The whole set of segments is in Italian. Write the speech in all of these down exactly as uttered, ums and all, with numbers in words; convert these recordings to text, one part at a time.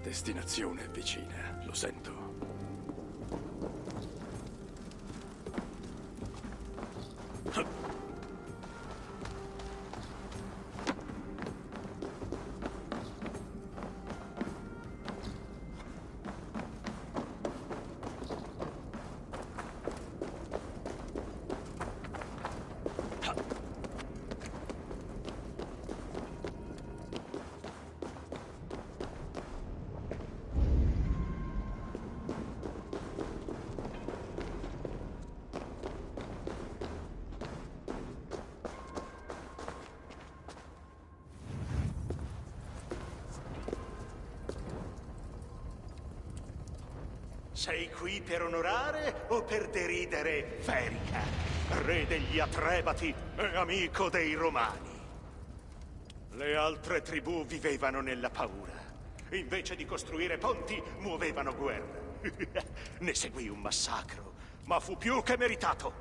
destinazione è vicina, lo sento. Sei qui per onorare o per deridere Ferica, re degli Atrebati e amico dei Romani? Le altre tribù vivevano nella paura. Invece di costruire ponti, muovevano guerre. Ne seguì un massacro, ma fu più che meritato.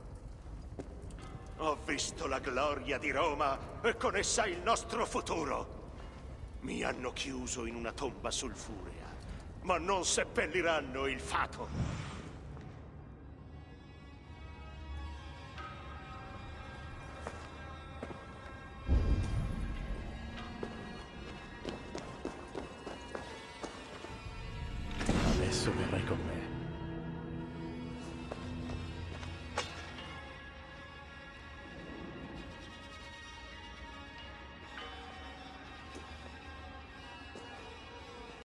Ho visto la gloria di Roma e con essa il nostro futuro. Mi hanno chiuso in una tomba sulfurea, ma non seppelliranno il fato. Adesso verrai con me.